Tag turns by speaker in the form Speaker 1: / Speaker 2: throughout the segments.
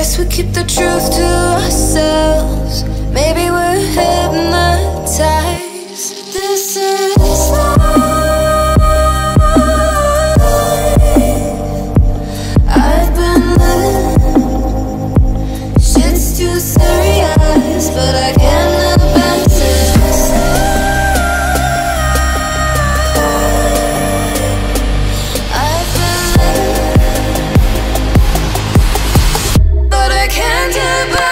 Speaker 1: guess we keep the truth to ourselves. Maybe we're hypnotized. This is life. I've been living. Shit's too serious, but I can't abandon. I've been living, but I can't abandon.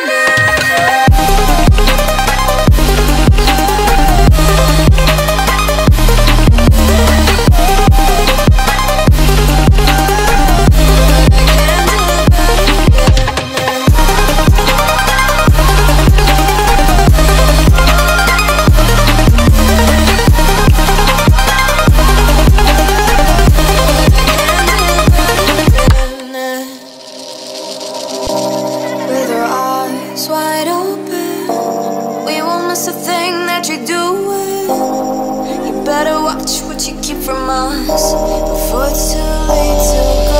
Speaker 1: With our eyes wide open, we won't miss a thing that you're doing. You better watch what you keep from us before it's too late to go.